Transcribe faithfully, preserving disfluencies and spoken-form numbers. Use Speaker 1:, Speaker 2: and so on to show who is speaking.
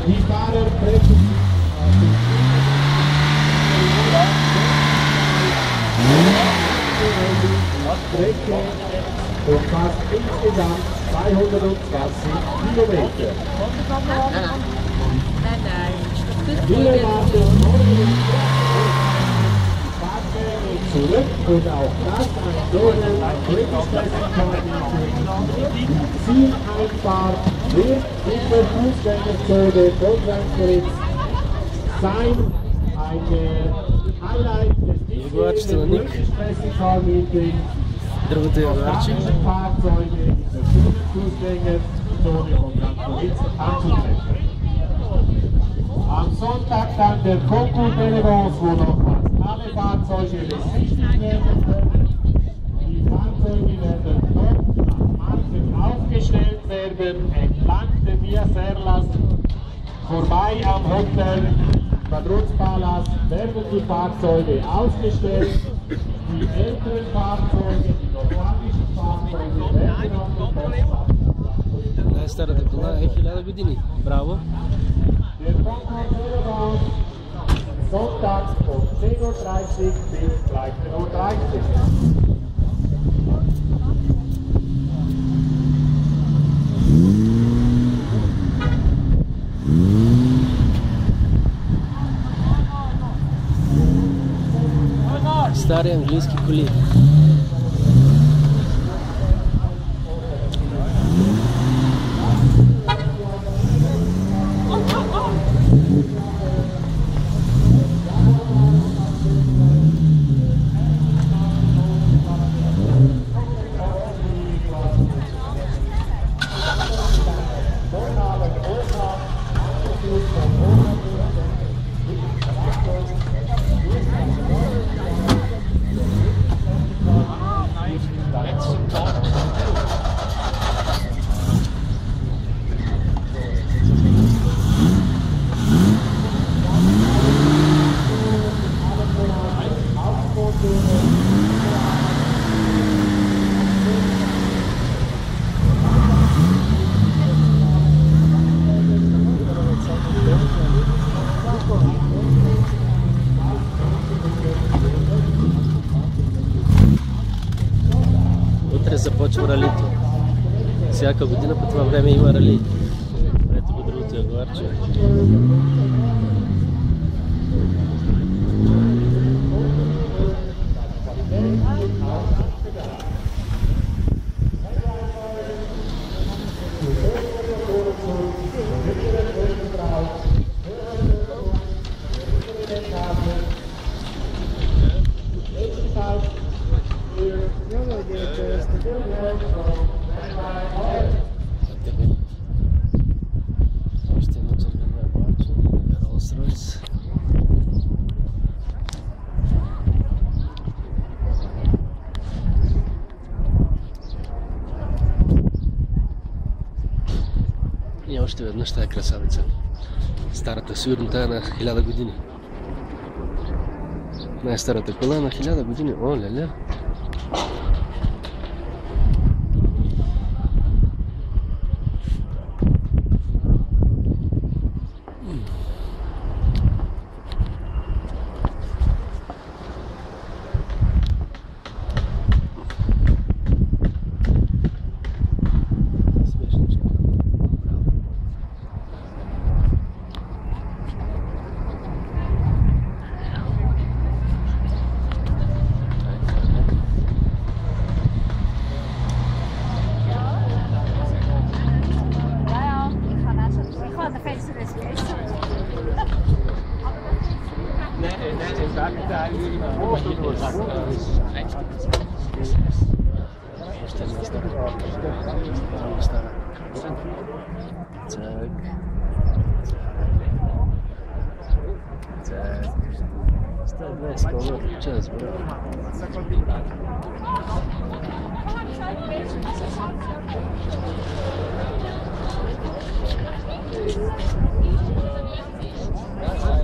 Speaker 1: Die Fahrer treffen Strecke und fast insgesamt zweihundertzwanzig Kilometer.
Speaker 2: Nein, nein,
Speaker 1: Wir warten morgen zurück und auch das ein Global Zieleinfahrt wird in der Fußgängerzone von Sankt Moritz sein. Ein Highlight des diesjährigen Festival Meetings. Fahrzeuge in der Fußgängerzone von Sankt Moritz anzutreffen. Am Sonntag dann der Concours d'Elegance, wo nochmals alle Fahrzeuge besichtigt werden können. Die Fahrzeuge werden dort nach Marken aufgestellt werden, entlang der Via Serlas, vorbei am Hotel Quadruzpalas werden die Fahrzeuge ausgestellt. Die älteren Fahrzeuge, die normalen Fahrzeuge werden auf dem Festland.
Speaker 3: Esta era da Pilar, é filha da Godini. Bravo.
Speaker 1: Der Concours d'Elegance Sonntag um zehn Uhr dreißig bis dreizehn Uhr dreißig.
Speaker 3: Старый английский кулик. Утре започва ралито. Всяка година по това време има рали. Ето го другото ягуарче. Още едно червено ягуарче. Ролс Ройс. И още веднъж тая красавица. Старата сигурно тая на хиляда години. Най-старата кола на хиляда години. О, ля-ля. Thank you.